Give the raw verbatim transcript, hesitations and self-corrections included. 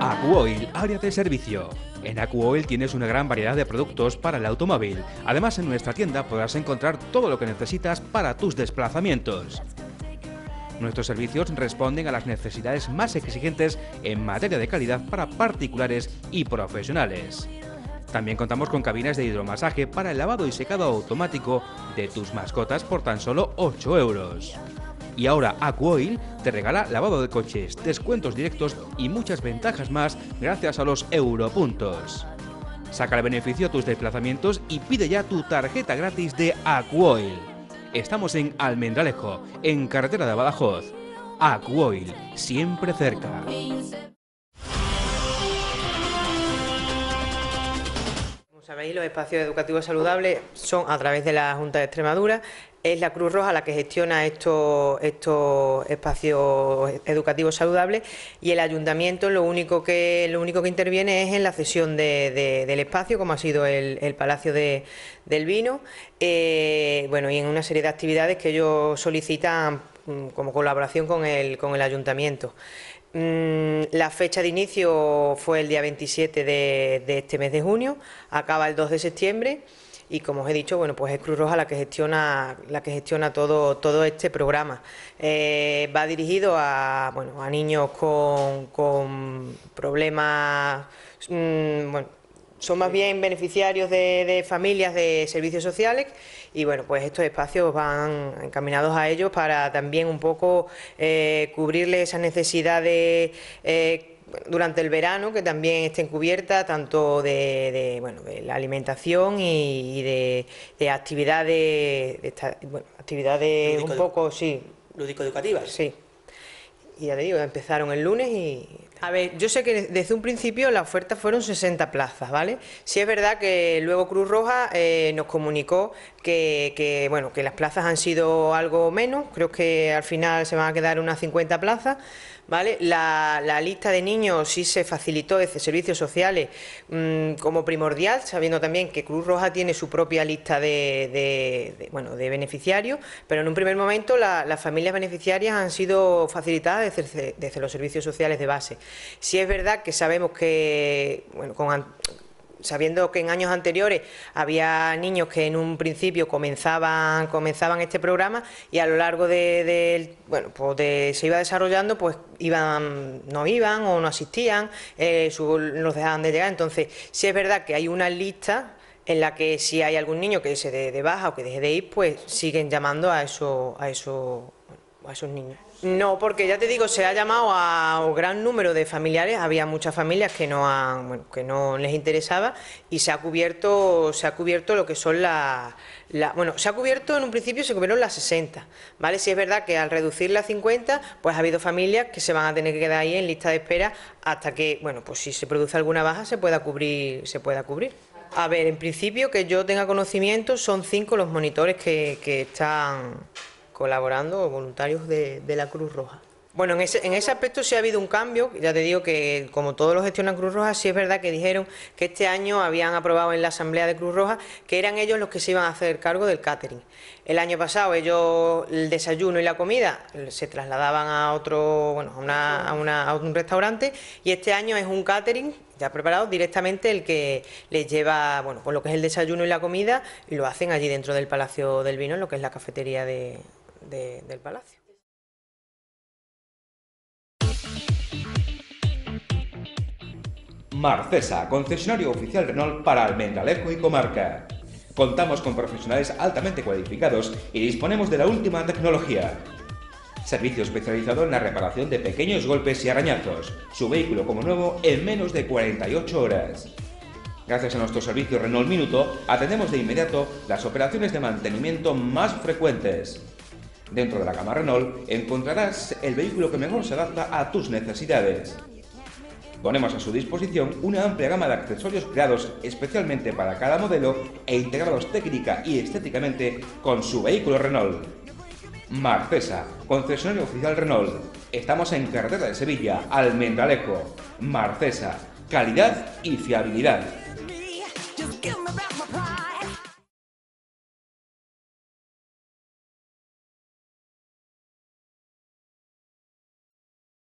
AcuOil, área de servicio. En AcuOil tienes una gran variedad de productos para el automóvil. Además, en nuestra tienda podrás encontrar todo lo que necesitas para tus desplazamientos. Nuestros servicios responden a las necesidades más exigentes en materia de calidad para particulares y profesionales. También contamos con cabinas de hidromasaje para el lavado y secado automático de tus mascotas por tan solo ocho euros. Y ahora AcuOil te regala lavado de coches, descuentos directos y muchas ventajas más gracias a los europuntos. Saca el beneficio a tus desplazamientos y pide ya tu tarjeta gratis de AcuOil. Estamos en Almendralejo, en carretera de Badajoz. AcuOil, siempre cerca. Como sabéis, los espacios educativos saludables son a través de la Junta de Extremadura. Es la Cruz Roja la que gestiona estos, estos espacios educativos saludables y el Ayuntamiento lo único que, lo único que interviene es en la cesión de, de, del espacio, como ha sido el, el Palacio de, del Vino, eh, bueno, y en una serie de actividades que ellos solicitan como colaboración con el, con el Ayuntamiento. La fecha de inicio fue el día veintisiete de, de este mes de junio, acaba el dos de septiembre. Y como os he dicho, bueno, pues es Cruz Roja la que gestiona, la que gestiona todo, todo este programa. Eh, va dirigido a, bueno, a niños con, con problemas, mmm, bueno, son más bien beneficiarios de, de familias de servicios sociales y bueno, pues estos espacios van encaminados a ellos para también un poco eh, cubrirles esas necesidades eh, durante el verano, que también estén cubiertas tanto de, de, bueno, de la alimentación y, y de, de actividades, de esta, bueno, actividades lúdico, un poco, sí. Lúdico-educativas. Sí. Y ya te digo, empezaron el lunes y... A ver, yo sé que desde un principio la oferta fueron sesenta plazas, ¿vale? Sí es verdad que luego Cruz Roja eh, nos comunicó que, que, bueno, que las plazas han sido algo menos, creo que al final se van a quedar unas cincuenta plazas, ¿vale? La, la lista de niños sí se facilitó desde servicios sociales mmm, como primordial, sabiendo también que Cruz Roja tiene su propia lista de, de, de, bueno, de beneficiarios, pero en un primer momento la, las familias beneficiarias han sido facilitadas desde, desde los servicios sociales de base. Sí es verdad que sabemos que, bueno, con, sabiendo que en años anteriores había niños que en un principio comenzaban, comenzaban este programa y a lo largo de, de bueno, pues de, se iba desarrollando, pues iban, no iban o no asistían, eh, su, los dejaban de llegar. Entonces, sí es verdad que hay una lista en la que si hay algún niño que se dé de baja o que deje de ir, pues siguen llamando a esos, a esos, a esos niños. No, porque ya te digo, se ha llamado a un gran número de familiares, había muchas familias que no han, bueno, que no les interesaba y se ha cubierto, se ha cubierto lo que son las, la, bueno, se ha cubierto en un principio se cubrieron las sesenta, ¿vale? Si es verdad que al reducirla a cincuenta, pues ha habido familias que se van a tener que quedar ahí en lista de espera hasta que, bueno, pues si se produce alguna baja se pueda cubrir, se pueda cubrir. A ver, en principio que yo tenga conocimiento son cinco los monitores que, que están colaborando, voluntarios de, de la Cruz Roja. Bueno, en ese, en ese aspecto sí ha habido un cambio, ya te digo que como todo lo gestiona Cruz Roja, sí es verdad que dijeron que este año habían aprobado en la Asamblea de Cruz Roja que eran ellos los que se iban a hacer cargo del catering. El año pasado ellos, el desayuno y la comida se trasladaban a otro, bueno, a, una, a, una, a un restaurante y este año es un catering ya preparado directamente el que les lleva, bueno, pues lo que es el desayuno y la comida y lo hacen allí dentro del Palacio del Vino, en lo que es la cafetería de, de, del Palacio. Marcesa, concesionario oficial Renault para Almendralejo y comarca. Contamos con profesionales altamente cualificados y disponemos de la última tecnología. Servicio especializado en la reparación de pequeños golpes y arañazos. Su vehículo como nuevo en menos de cuarenta y ocho horas. Gracias a nuestro servicio Renault Minuto, atendemos de inmediato las operaciones de mantenimiento más frecuentes. Dentro de la gama Renault encontrarás el vehículo que mejor se adapta a tus necesidades. Ponemos a su disposición una amplia gama de accesorios creados especialmente para cada modelo e integrados técnica y estéticamente con su vehículo Renault. Marcesa, concesionario oficial Renault. Estamos en carretera de Sevilla, Almendralejo. Marcesa, calidad y fiabilidad.